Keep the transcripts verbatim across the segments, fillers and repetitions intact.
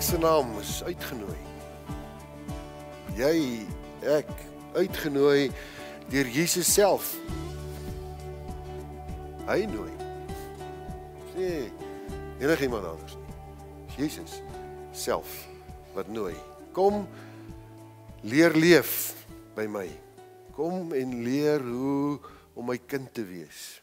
se naam is uitgenooi. Jy, ek, uitgenooi deur Jesus self. Hy nooi. Nee, enige iemand anders nie. Jesus self wat nooi. Kom, leer leef by my. Kom en leer hoe om my kind te wees.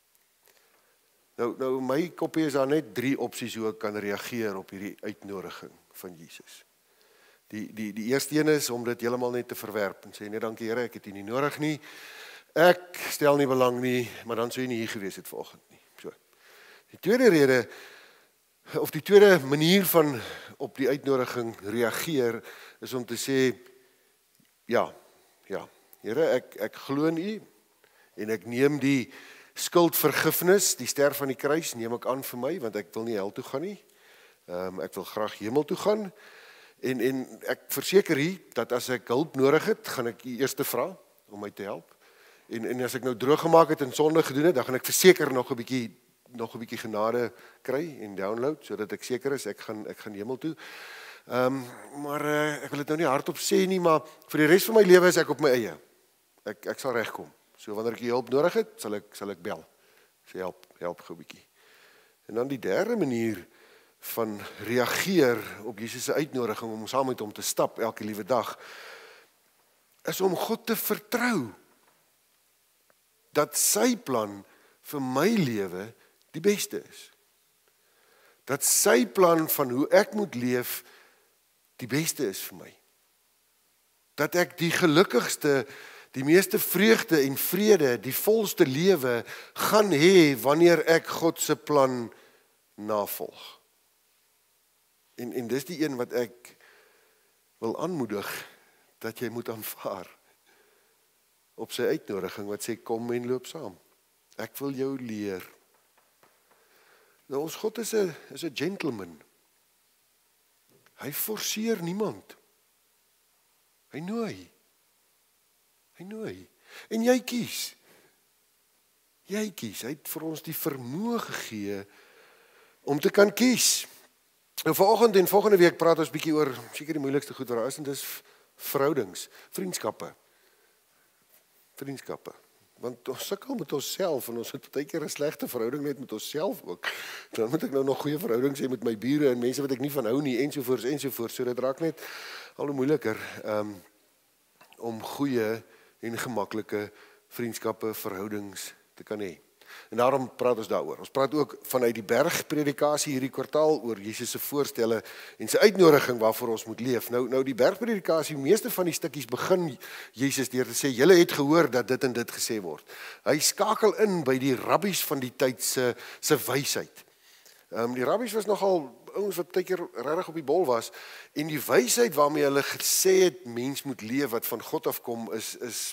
Nou, nou my koppie is daar net drie opsies hoe ek kan reageer op hierdie uitnodiging van Jesus. Die, die, die eerste een is om dit heeltemal net te verwerp en sê, nee dankie Here, ek het U nie nodig nie, ek stel nie belang nie, maar dan sou jy nie hier gewees het vanoggend nie. So. Die tweede rede, of die tweede manier van op die uitnodiging reageer, is om te sê, ja, ja, Here, ek, ek glo in U, en ek neem die skuldvergifnis, die ster van die kruis, neem ek aan vir my, want ek wil nie hel toe gaan nie. Um, ek wil graag hemel toe gaan. En, en ek verseker hier, dat as ek hulp nodig het, gaan ek U eerste vra, om my te help. En, en as ek nou droog gemaak het en sonde gedoen het, dan gaan ek verseker nog 'n bietjie, nog 'n bietjie genade kry en download, sodat ek seker is, ek gaan, ek gaan hemel toe. Um, maar uh, ek wil dit nou nie hardop sê nie, maar vir die res van my lewe is ek op my eie. Ek, ek sal regkom. So wanneer ek hulp nodig het, sal ek, sal ek bel. Sê help, help gou 'n bietjie. En dan die derde manier van reageer op Jesus se uitnodiging om saam met hom te stap elke liewe dag, is om God te vertrou dat sy plan vir my lewe die beste is. Dat sy plan van hoe ek moet leef die beste is vir my. Dat ek die gelukkigste, die meeste vreugde en vrede, die volste lewe gaan hê wanneer ek God se plan navolg. En, en dis die een wat ek wil aanmoedig, dat jy moet aanvaar op sy uitnodiging wat sê, kom en loop saam. Ek wil jou leer. Nou ons God is 'n is 'n gentleman. Hy forceer niemand. Hy nooi. Hy nooi. En jy kies. Jy kies. Hy het vir ons die vermoë gegee om te kan kies. Nou vanoggend en volgende week praat ons bietjie oor seker die moeilikste goed wat daar is, en dis verhoudings, vriendskappe. Vriendskappe. Want ons sukkel met onsself en ons het baie keer 'n slegte verhouding net met onsself ook. Dan moet ek nou nog goeie verhoudings hê met my bure en mense wat ek nie van hou nie, ensovoorts ensovoorts. So dit raak net al hoe moeiliker um, om goeie en gemaklike vriendskappe, verhoudings te kan hê. En daarom praat ons daaroor. Ons praat ook vanuit die bergpredikasie hierdie kwartaal oor Jesus se voorstelle en sy uitnodiging waarvoor ons moet leef. Nou, nou die bergpredikasie, meeste van die stukkies begin Jesus deur te sê, julle het gehoor dat dit en dit gesê word. Hy skakel in by die rabbies van die tyd se, se wysheid. Um, die rabbies was nogal ouens wat baie keer regtig op die bol was, en die wysheid waarmee hulle gesê het, mens moet leef wat van God afkom, is, is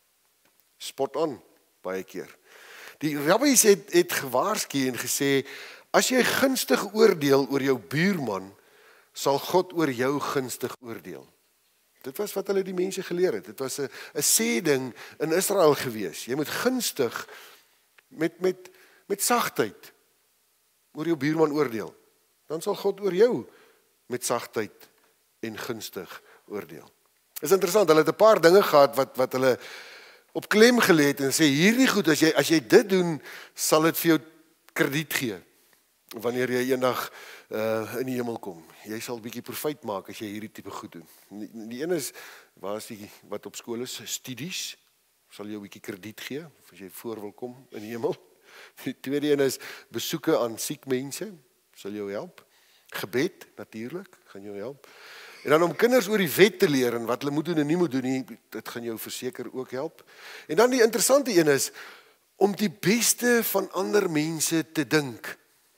spot on, baie keer. Die rabbies het, het gewaarsku en gesê, as jy gunstig oordeel oor jou buurman, sal God oor jou gunstig oordeel. Dit was wat hulle die mense geleer het. Dit was 'n 'n sê ding in Israel gewees. Jy moet gunstig met met met sagtheid oor jou buurman oordeel. Dan sal God oor jou met sagtheid en gunstig oordeel. Is interessant, hulle het 'n paar dinge gehad wat wat hulle op klem gelê het en sê, hierdie goed, as jy, as jy dit doen, sal dit vir jou krediet gee, wanneer jy eendag uh, in die hemel kom. Jy sal 'n bietjie profijt maak as jy hierdie tipe goed doen. Die, die een is, waar is die, wat op skool is, studies, sal jou 'n bietjie krediet gee, as jy voor wil kom in die hemel. Die tweede een is, besoeke aan siek mense, sal jou help. Gebed, natuurlik, gaan jou help. En dan om kinders oor die wet te leer en wat hulle moet doen en nie moet doen nie, dit gaan jou verseker ook help. En dan die interessante een is, om die beste van ander mense te dink.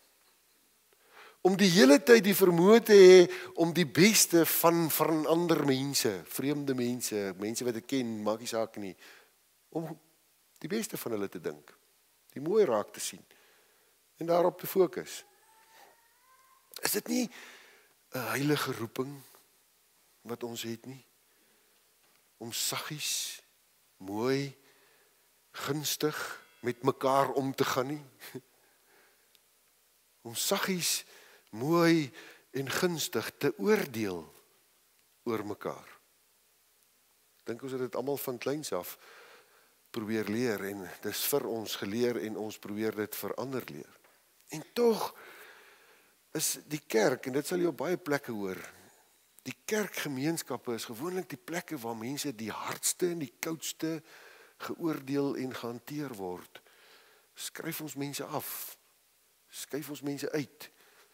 Om die hele tyd die vermoë te hê om die beste van, van ander mense, vreemde mense, mense wat ek ken, maak nie saak nie, om die beste van hulle te dink. Die mooi raak te sien. En daarop te fokus. Is dit nie 'n heilige roeping wat ons het nie? Om saggies, mooi, gunstig met mekaar om te gaan nie? Om saggies, mooi en gunstig te oordeel oor mekaar. Ek dink ons het dit almal van kleins af probeer leer en dis vir ons geleer en ons probeer dit verander leer. En tog is die kerk, en dit sal jy op baie plekke hoor, die kerkgemeenskappe is gewoonlik die plekke waar mense die hardste en die koudste geoordeel en gehanteer word. Skryf ons mense af, skuif ons mense uit.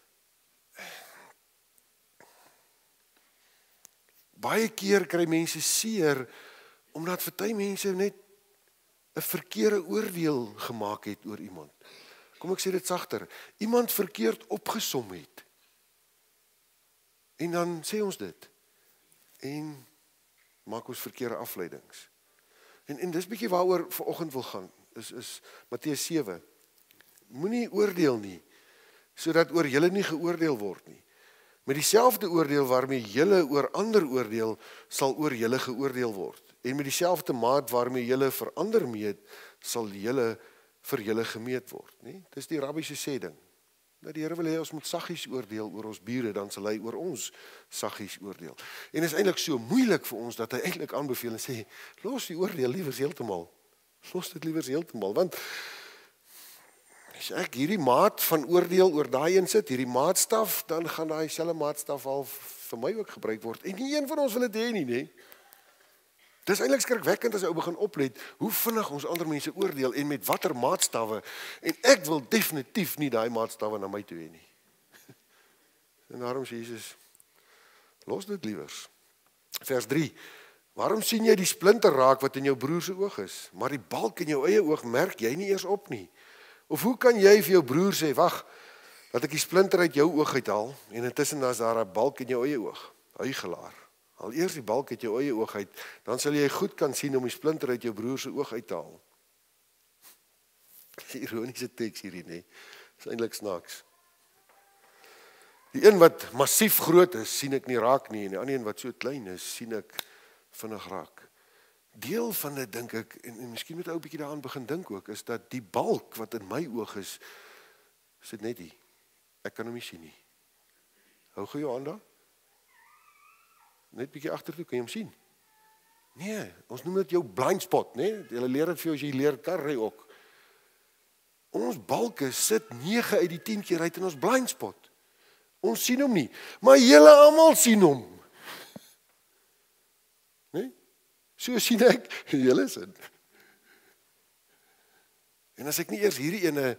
Baie keer kry mense seer, omdat party mense net 'n verkeerde oordeel gemaak het oor iemand. Kom ek sê dit sagter, iemand verkeerd opgesom het. En dan sê ons dit, en maak ons verkeerde afleidings. En, en dis bietjie waaroor vanoggend wil gaan, is, is Matteus sewe. Moenie oordeel nie, sodat oor julle nie geoordeel word nie. Met dieselfde oordeel waarmee julle oor ander oordeel, sal oor julle geoordeel word. En met dieselfde maat waarmee julle vir ander meet, sal julle vir julle gemeet word. Nie? Dis die rabbi se sê ding. Dat die Here wil hê ons moet saggies oordeel oor ons bure, dan sal hy oor ons saggies oordeel. En is eintlik so moeilik vir ons, dat hy eintlik aanbeveel en sê, los die oordeel liewer heeltemal. Los dit liewer heeltemal, want as ek hierdie maat van oordeel oor daai een sit, hierdie maatstaf, dan gaan daai selfe maatstaf al vir my ook gebruik word. En nie een van ons wil dit hê nie, nee. Dis eintlik skrikwekkend as jy begin oplet, hoe vinnig ons ander mense oordeel en met watter maatstawwe. En ek wil definitief nie daai maatstawwe na my toe hê nie. En daarom sê Jesus, los dit liewers. Vers drie. Waarom sien jy die splinter raak wat in jou broer se oog is, maar die balk in jou eie oog merk jy nie eers op nie? Of hoe kan jy vir jou broer sê, wag, dat ek die splinter uit jou oog uithaal, en intussen is daar 'n balk in jou eie oog, huigelaar. Al eers die balk uit jou eie oog uit, dan sal jy goed kan sien om die splinter uit jou broer se oog uit te haal. Dis 'n ironiese teks hierdie, nee. Dis eintlik snaaks. Die een wat massief groot is, sien ek nie raak nie, en die ander een wat so klein is, sien ek vinnig raak. Deel van dit dink ek, en, en miskien moet ou 'n bietjie daaraan begin dink ook, is dat die balk wat in my oog is, sit net hier. Ek kan hom nie sien nie. Hou gou jou hand daar. Net bietjie agtertoe, kan jy hom sien? Nee, ons noem dit jou blind spot, nee? Hulle leer dit vir jou as jy leer kar ry ook. Ons balke sit nege uit die tien keer uit in ons blind spot. Ons sien hom nie, maar julle almal sien hom. Nee? So sien ek julle sin. En as ek nie eers hierdie ene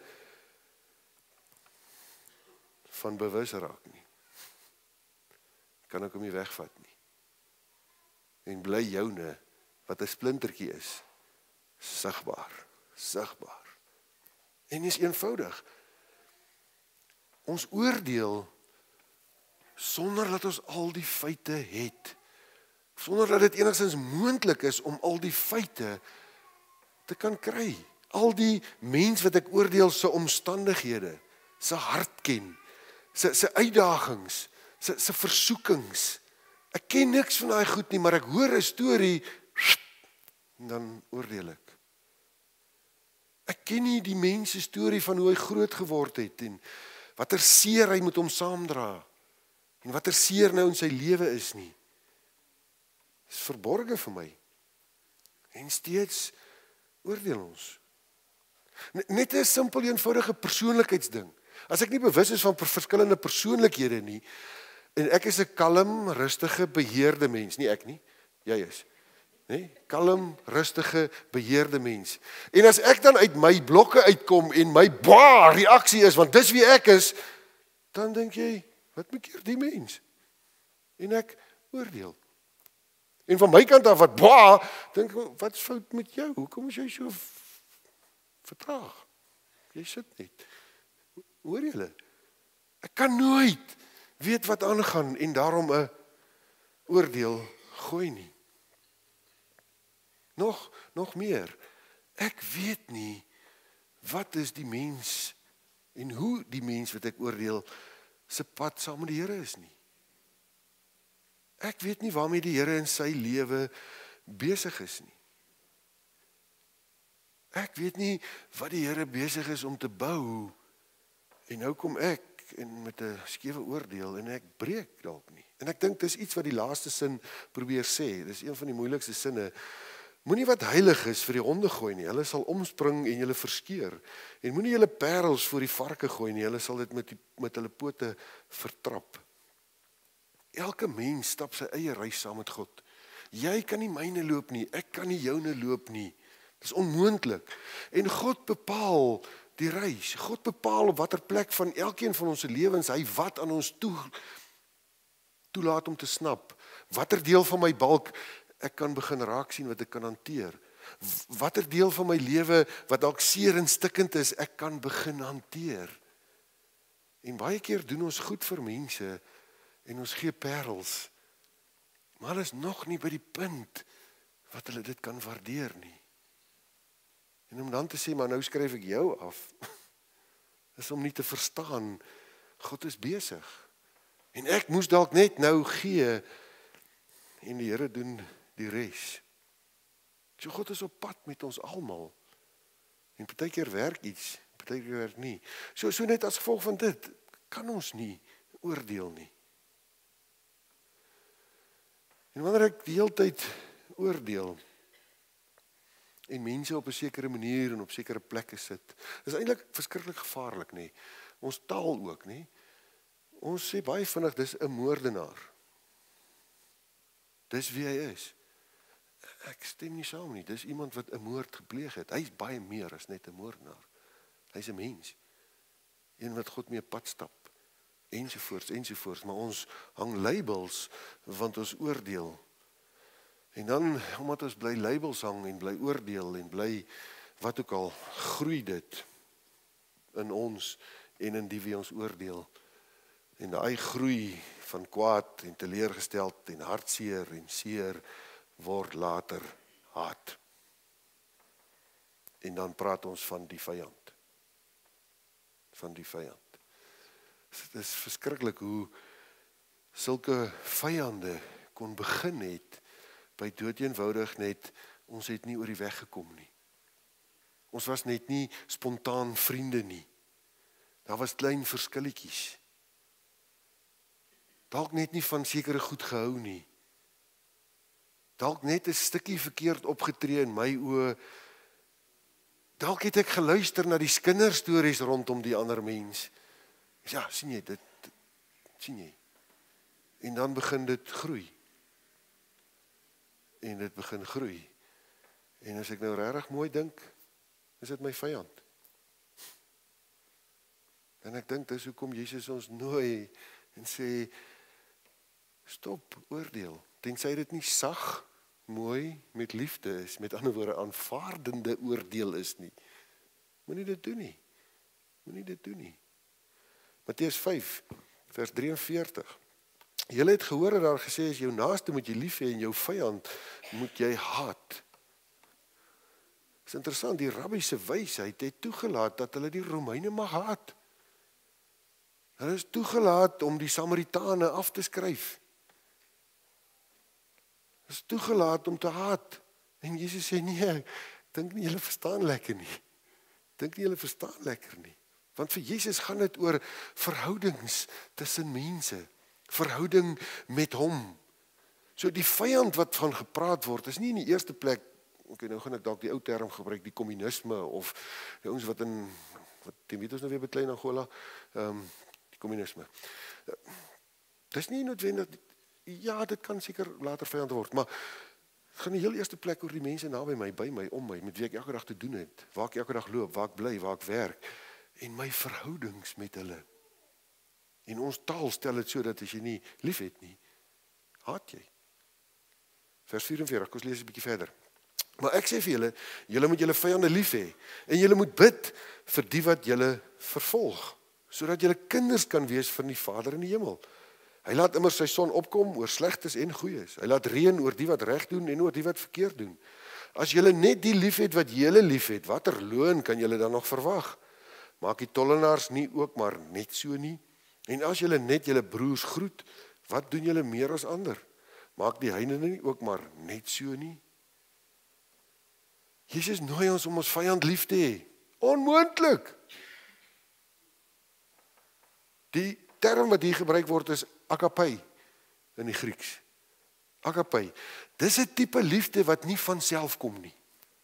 van bewus raak nie, kan ek hom nie wegvat nie. En bly joune, wat 'n splintertjie is, sigbaar, sigbaar. En is eenvoudig. Ons oordeel sonder dat ons al die feite het. Sonder dat dit enigstens moontlik is om al die feite te kan kry. Al die mens wat ek oordeel se omstandighede, se hart ken, se se uitdagings, se se versoekings. Ek ken niks van daai goed nie, maar ek hoor 'n storie en dan oordeel ek. Ek ken nie die mens se storie van hoe hy groot geword het en watter seer hy moet hom saamdra en watter seer nou in sy lewe is nie. Dit is verborge vir my. En steeds oordeel ons. Net 'n simpel eenvoudige persoonlikheidsding. As ek nie bewus is van verskillende persoonlikhede nie, en ek is 'n kalm, rustige, beheerde mens, nie ek nie, jy is. Nee, kalm, rustige, beheerde mens. En as ek dan uit my blokke uitkom en my baar reaksie is, want dis wie ek is, dan dink jy, wat bekeer die mens? En ek oordeel. En van my kant af wat baar, dink ek, wat is fout met jou? Hoekom is jy so vertraag? Jy sit net. Hoor julle? Ek kan nooit weet wat aangaan en daarom 'n oordeel gooi nie. Nog, nog meer. Ek weet nie wat is die mens en hoe die mens wat ek oordeel se pad saam met die Here is nie. Ek weet nie waarmee die Here in sy lewe besig is nie. Ek weet nie wat die Here besig is om te bou. En nou kom ek en met 'n skewe oordeel en ek breek dalk nie. En ek dink dis iets wat die laaste sin probeer sê. Dis een van die moeilikste sinne. Moenie wat heilig is vir die honde gooi nie. Hulle sal omspring en julle verskeur. En moenie julle parels voor die varke gooi nie. Hulle sal dit met die, met hulle pote vertrap. Elke mens stap sy eie reis saam met God. Jy kan nie myne loop nie, ek kan nie joune loop nie. Dis onmoontlik. En God bepaal die reis. God bepaal op watter plek van elkeen van ons se lewens hy wat aan ons toe toelaat om te snap. Watter deel van my balk ek kan begin raak sien wat ek kan hanteer. Watter deel van my lewe wat dalk seer en stikkend is, ek kan begin hanteer. En baie keer doen ons goed vir mense en ons gee parels. Maar hulle is nog nie by die punt wat hulle dit kan waardeer nie. En om dan te sê, maar nou skryf ek jou af, is om nie te verstaan, God is besig. En ek moes dalk net nou gee, en die Here doen die res. So God is op pad met ons almal. En partykeer werk iets, partykeer werk nie. So, so net as gevolg van dit, kan ons nie oordeel nie. En wanneer ek die hele tyd oordeel, en mense op 'n sekere manier en op sekere plekke sit, is eintlik verskriklik gevaarlik, nê. Ons taal ook, nê. Ons sê baie vinnig, dis 'n moordenaar. Dis wie hy is. Ek stem nie saam nie, dis iemand wat 'n moord gepleeg het. Hy's baie meer as net 'n moordenaar. Hy's 'n mens. Een wat God mee op pad stap. Ensovoorts, ensovoorts, maar ons hang labels, want ons oordeel. En dan, omdat ons bly labels hang en bly oordeel en bly, wat ook al, groei dit in ons en in die wie ons oordeel. En daai groei van kwaad en teleurgesteld en hartseer en seer word later haat. En dan praat ons van die vyand. Van die vyand. Dit is verskriklik hoe sulke vyande kon begin het by doodeenvoudig net, ons het nie oor die weg gekom nie. Ons was net nie spontaan vriende nie. Daar was klein verskilletjies. Dalk net nie van sekere goed gehou nie. Dalk net 'n stukkie verkeerd opgetree in my oë. Dalk het ek geluister na die kinderstories rondom die ander mens. Ja, sien jy dit, sien jy. En dan begin dit groei. En dit begin groei. En as ek nou regtig mooi dink, is dit my vyand. En ek dink dis hoekom Jesus ons nooi en sê, stop oordeel. Tensy dit nie sag, mooi, met liefde is, met ander woorde aanvaardende oordeel is nie. Moenie dit doen nie. Moenie dit doen nie. Matteus vyf, vers drieënveertig. Julle het gehoor dat daar gesê is, jou naaste moet jy lief hê en jou vyand moet jy haat. Dis interessant, die rabbi se wysheid het toegelaat dat hulle die Romeine mag haat. Hulle is toegelaat om die Samaritane af te skryf. Hulle is toegelaat om te haat. En Jesus sê, nee, ek dink nie julle verstaan lekker nie. Dink nie julle verstaan lekker nie. Want vir Jesus gaan dit oor verhoudings tussen mense. Verhouding met hom. So die vyand wat van gepraat word, is nie in die eerste plek, okay, nou gaan ek dalk die ou term gebruik, die kommunisme, of die ons wat in, wat die weet ons nou weer beklei in Angola, um, die kommunisme. Uh, dis nie noodwendig, ja, dit kan seker later vyand word, maar het gaan die heel eerste plek oor die mense naby my, by my, om my, met wie ek elke dag te doen het, waar ek elke dag loop, waar ek bly, waar ek werk, en my verhoudings met hulle. En ons taal stel dit so dat as jy nie lief het nie, haat jy. Vers vyf, kom ons lees 'n bietjie verder. Maar ek sê vir julle, julle moet julle vyande lief hê, en julle moet bid vir die wat julle vervolg, sodat julle kinders kan wees van die Vader in die hemel. Hy laat immer sy son opkom oor slegtes en goeies. Hy laat reën oor die wat reg doen en oor die wat verkeerd doen. As julle net die lief het wat julle lief het, watter loon kan julle dan nog verwag? Maak die tollenaars nie ook maar net so nie? En as julle net julle broers groet, wat doen julle meer as ander? Maak die heidene nie ook maar net so nie? Jesus nooi ons om ons vyand lief te hê. Onmoontlik. Die term wat hier gebruik word is agape in die Grieks. Agape. Dis 'n tipe liefde wat nie van self kom nie.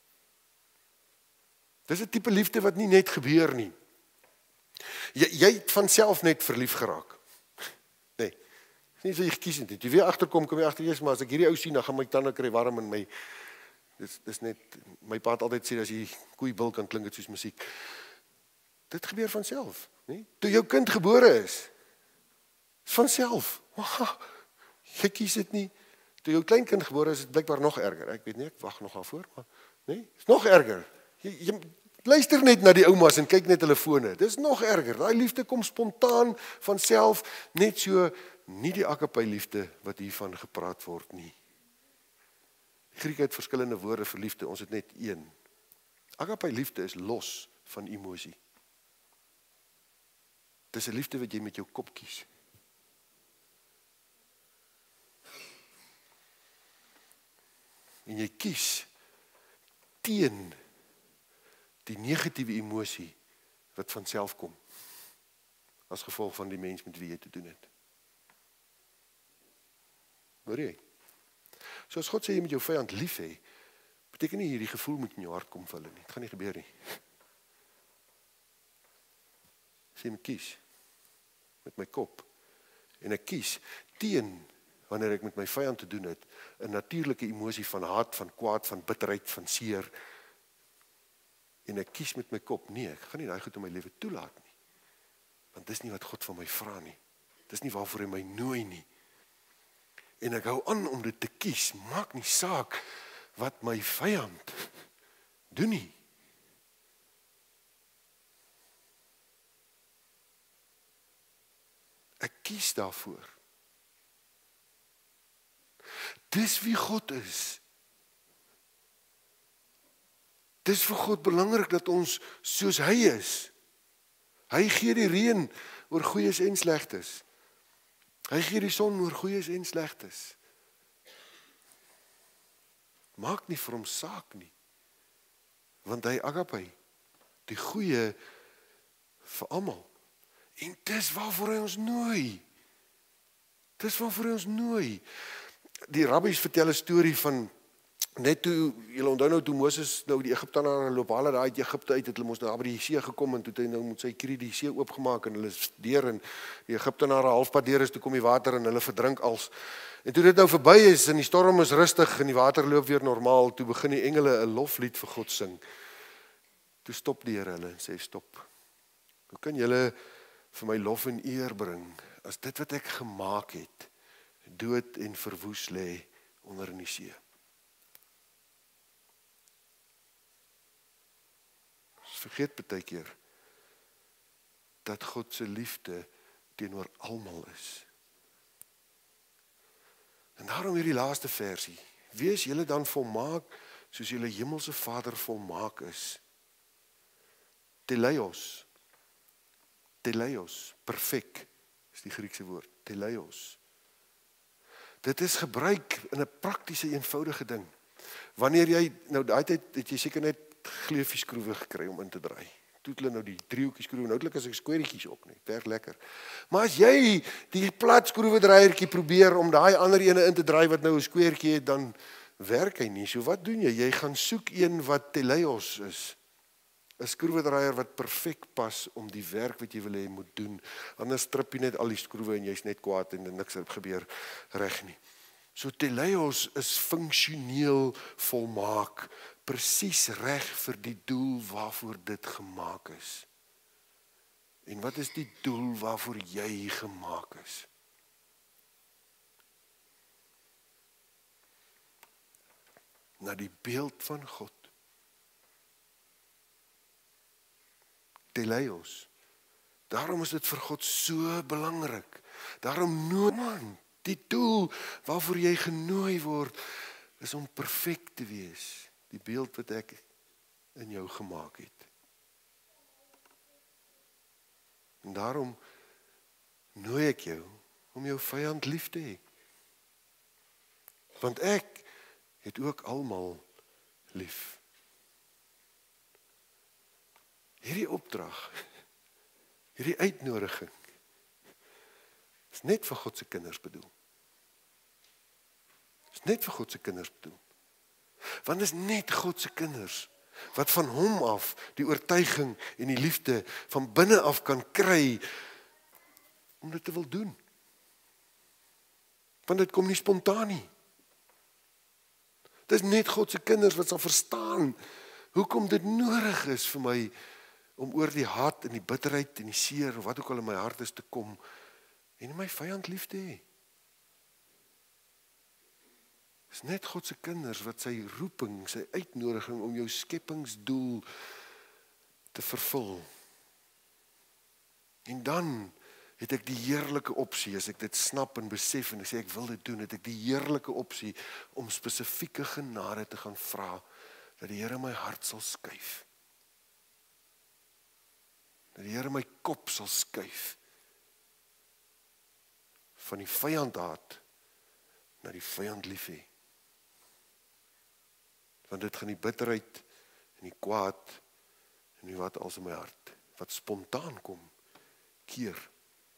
Dis 'n tipe liefde wat nie net gebeur nie. Jy, jy het van self net verlief geraak. Nee. Dis nie so jy gekies het. Jy weer agterkom, kom jy agter eers, maar as ek hierdie ou sien, dan gaan my tande kry warm in my. Dis dis net my pa het altyd sê as jy koeibil kan klink dit soos musiek. Dit gebeur van self, nee? Toe jou kind gebore is, is van self. Wow, jy kies dit nie. Toe jou kleinkind gebore is, is dit blykbaar nog erger. Ek weet nie, ek wag nog daarvoor, maar nee, is nog erger. Jy, jy luister net na die oumas en kyk net hulle fone. Dis nog erger. Daai liefde kom spontaan van self, net so nie die agape liefde wat hiervan gepraat word nie. Die Griek het verskillende woorde vir liefde, ons het net een. Agape liefde is los van emosie. Dis 'n liefde wat jy met jou kop kies. En jy kies teen die negatiewe emosie wat van self kom, as gevolg van die mens met wie jy te doen het. Hoor jy? So as God sê jy moet jou vyand lief hê, beteken nie hierdie gevoel moet in jou hart kom vir hulle nie. Dit gaan nie gebeur nie. Sê jy moet kies met my kop. En ek kies teen, wanneer ek met my vyand te doen het, 'n natuurlike emosie van haat, van kwaad, van bitterheid, van seer. En ek kies met my kop, nee, ek gaan nie daai goed in my lewe toelaat nie. Want dis nie wat God van my vra nie. Dis nie waarvoor hy my nooi nie. En ek hou aan om dit te kies, maak nie saak wat my vyand doen nie. Ek kies daarvoor. Dis wie God is. Dis vir God belangrik dat ons soos hy is. Hy gee die reën oor goeies en slegtes. Hy gee die son oor goeies en slegtes. Maak nie vir hom saak nie. Want hy agape, die goeie vir almal. En dis waarvoor hy ons nooi. Dis waarvoor hy ons nooi. Die rabbies vertel 'n storie van net toe, julle onthou nou toe Moses nou die Egiptenare loop haal daar uit Egipte uit, het hulle mos daar by die see gekom en toe het hy nou met sy krie die see oopgemaak en hulle is deur en die Egiptenare halfpad deur is, toe kom die water en hulle verdrink als. En toe dit nou verby is en die storm is rustig en die water loop weer normaal, toe begin die engele 'n loflied vir God sing. Toe stop die Here hulle en sê stop. Hoe kan julle vir my lof en eer bring as dit wat ek gemaak het dood en verwoes lê onder in die see? Ons vergeet baie keer dat God se liefde teenoor almal is. En daarom hierdie laaste versie. Wees julle dan volmaak soos julle hemelse Vader volmaak is. Teleios. Teleios, perfek is die Griekse woord. Teleios. Dit is gebruik in 'n praktiese eenvoudige ding. Wanneer jy nou daai tyd het jy seker net gleufie-skroewe gekry om in te draai. Toe het hulle nou die driehoekie skroewe, noudlik as ek squaretjies ook nie. Werk lekker. Maar as jy die plat skroewedraaiertjie probeer om daai ander ene in te draai wat nou 'n squaretjie het, dan werk hy nie. So wat doen jy? Jy gaan soek een wat teleios is. 'n Skroewedraaier wat perfek pas om die werk wat jy wil hê moet doen. Anders trip jy net al die skroewe en jy's net kwaad en niks het gebeur reg nie. So teleios is funksioneel volmaak, presies reg vir die doel waarvoor dit gemaak is. En wat is die doel waarvoor jy gemaak is? Na die beeld van God. Teleios. Daarom is dit vir God so belangrik. Daarom nooi man, die doel waarvoor jy genooi word, is om perfek te wees. Die beeld wat ek in jou gemaak het. En daarom nooi ek jou om jou vyand lief te hê. Want ek het ook almal lief. Hierdie opdrag, hierdie uitnodiging, Is net vir God se kinders bedoel. Is net vir God se kinders bedoel. Want is net God se kinders wat van hom af die oortuiging en die liefde van binne af kan kry om dit te wil doen. Want dit kom nie spontaan nie. Dit is net God se kinders wat sal verstaan hoekom dit nodig is vir my om oor die haat en die bitterheid en die seer of wat ook al in my hart is te kom en my vyand lief te hê. Is net God se kinders wat sy roeping, sy uitnodiging om jou skepingsdoel te vervul. En dan het ek die heerlike opsie, as ek dit snap en besef en ek sê ek wil dit doen, het ek die heerlike opsie om spesifieke genade te gaan vra, dat die Here my hart sal skuif. Dat die Here my kop sal skuif. Van die vyand haat na die vyand lief hê. Want dit gaan die bitterheid en die kwaad en die wat als in my hart, wat spontaan kom, keer.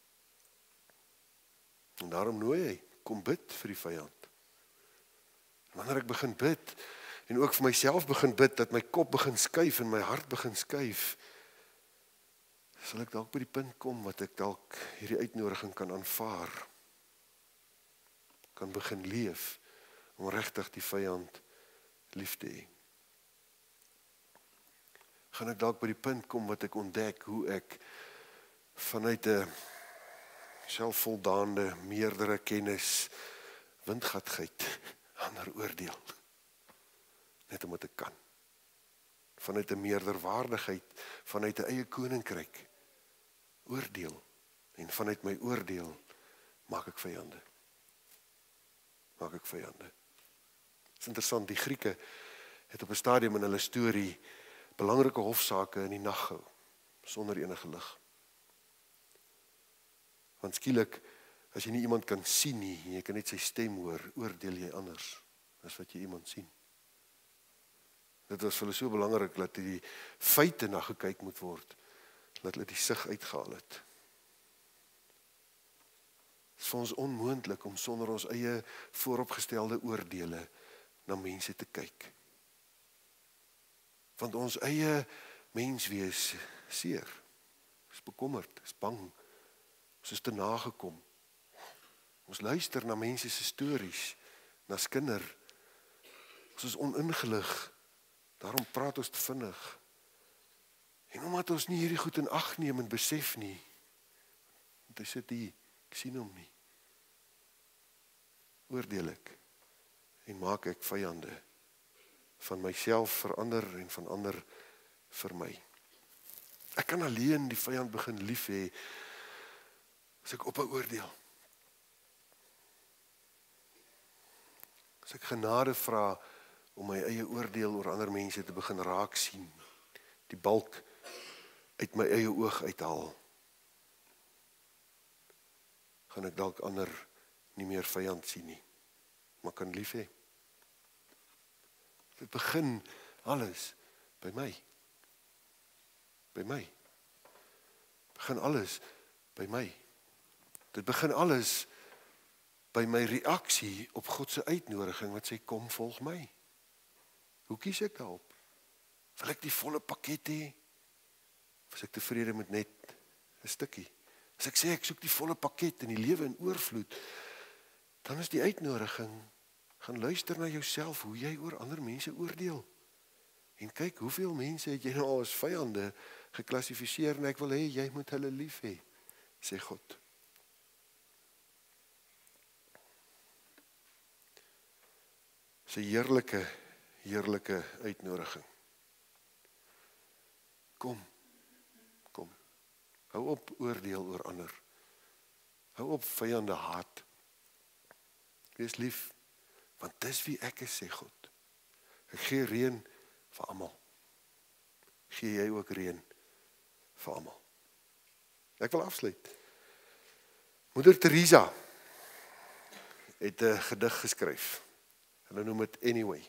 En daarom nooi hy, kom bid vir die vyand. En wanneer ek begin bid, en ook vir myself begin bid, dat my kop begin skuif en my hart begin skuif, sal ek dalk by die punt kom, wat ek dalk hierdie uitnodiging kan aanvaar, kan begin leef, om regtig die vyand lief te hê. Gaan ek dalk by die punt kom, wat ek ontdek, hoe ek vanuit 'n selfvoldaande, meerdere kennis, windgatgeit, ander oordeel. Net omdat ek kan. Vanuit 'n meerderwaardigheid, vanuit 'n eie koninkryk, oordeel. En vanuit my oordeel, maak ek vyande. Maak ek vyande. Het is interessant, die Grieke het op 'n stadium in hulle storie, belangrike hofsaake in die nag gehou, sonder enige lig. Want skielik, as jy nie iemand kan sien nie, jy kan net sy stem hoor, oordeel jy anders, as wat jy iemand sien. Dit was vir hulle so belangrik, dat die feite na gekyk moet word, dat hulle die sig uitgehaal het. Het is vir ons onmoontlik om sonder ons eie vooropgestelde oordele na mense te kyk. Want ons eie menswees seer, is bekommerd, is bang, ons is te nagekom. Ons luister na mense se stories, na skinder. Ons is oningelig, daarom praat ons te vinnig. En omdat ons nie hierdie goed in ag neem en besef nie, want hy sit hier, ek sien hom nie, oordeel ek, en maak ek vyande, van myself vir ander en van ander vir my. Ek kan alleen die vyand begin lief hê, as ek op 'n oordeel. As ek genade vra om my eie oordeel oor ander mense te begin raak sien, die balk uit my eie oog uithaal, gaan ek dalk ander nie meer vyand sien nie, maar kan lief hê. Dit begin alles by my. By my. Begin alles by my. Dit begin alles by my reaksie op God se uitnodiging wat sê kom volg my. Hoe kies ek daarop? Wil ek die volle pakket hê? Of is ek tevrede met net 'n stukkie? As ek sê ek soek die volle pakket in die lewe in oorvloed, dan is die uitnodiging, gaan luister na jouself hoe jy oor ander mense oordeel. En kyk hoeveel mense het jy nou al as vyande geklassifiseer en ek wil hê jy moet hulle lief hê, sê God. Dis 'n heerlike, heerlike uitnodiging. Kom, kom. Hou op oordeel oor ander. Hou op vyande haat. Wees lief, want dis wie ek is, sê God. Ek gee reën vir almal. Gee jy ook reën vir almal. Ek wil afsluit. Moeder Teresa het 'n gedig geskryf. Hulle noem dit Anyway.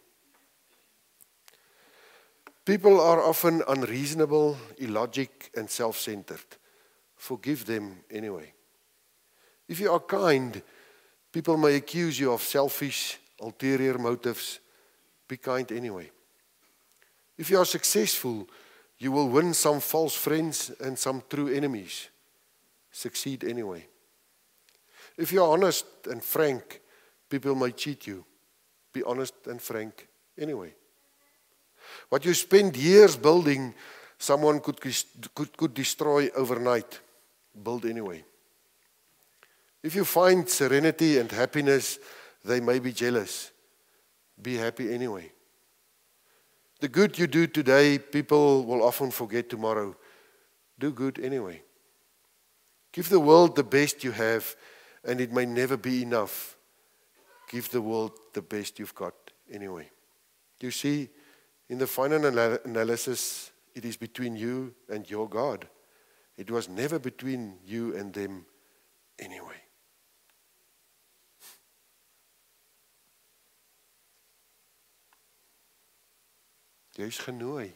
People are often unreasonable, illogic and self-centered. Forgive them anyway. If you are kind, people may accuse you of selfish, ulterior motives. Be kind anyway. If you are successful, you will win some false friends and some true enemies. Succeed anyway. If you are honest and frank, people may cheat you. Be honest and frank anyway. What you spend years building, someone could, could, could destroy overnight. Build anyway. If you find serenity and happiness, they may be jealous. Be happy anyway. The good you do today, people will often forget tomorrow. Do good anyway. Give the world the best you have, and it may never be enough. Give the world the best you've got anyway. You see, in the final analysis, it is between you and your God. It was never between you and them anyway. Jy is genooi.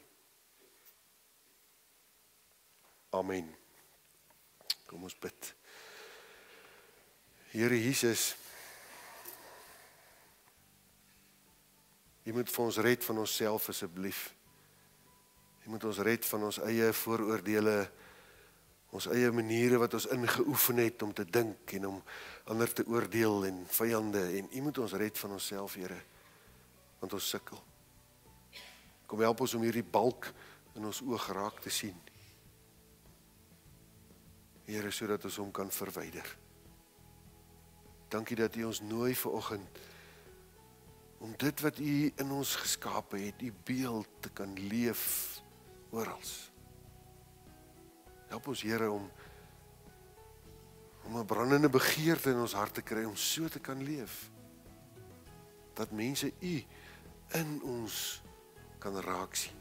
Amen. Kom ons bid. Here Jesus, U moet vir ons red van onsself asseblief. U moet ons red van ons eie vooroordele, ons eie maniere wat ons ingeoefen het om te dink en om ander te oordeel en vyande. En U moet ons red van onsself, Here, want ons sukkel. Kom help ons om hierdie balk in ons oog raak te sien. Here, sodat ons hom kan verwyder. Dankie dat U ons nooi vanoggend om dit wat U in ons geskape het, U beeld te kan leef oral. Help ons, Here, om om 'n brandende begeerte in ons hart te kry om so te kan leef. Dat mense U in ons kan raak sien.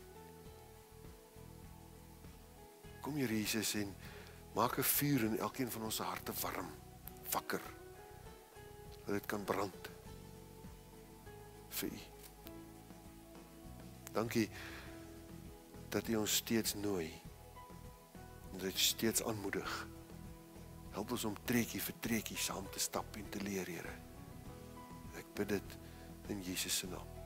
Kom hier Jesus en maak 'n vuur in elkeen van ons harte warm, wakker, dat dit kan brand vir U. Dankie dat U ons steeds nooi en dat U steeds aanmoedig. Help ons om treukie vir treukie saam te stap en te leer, Here. Ek bid dit in Jesus se naam.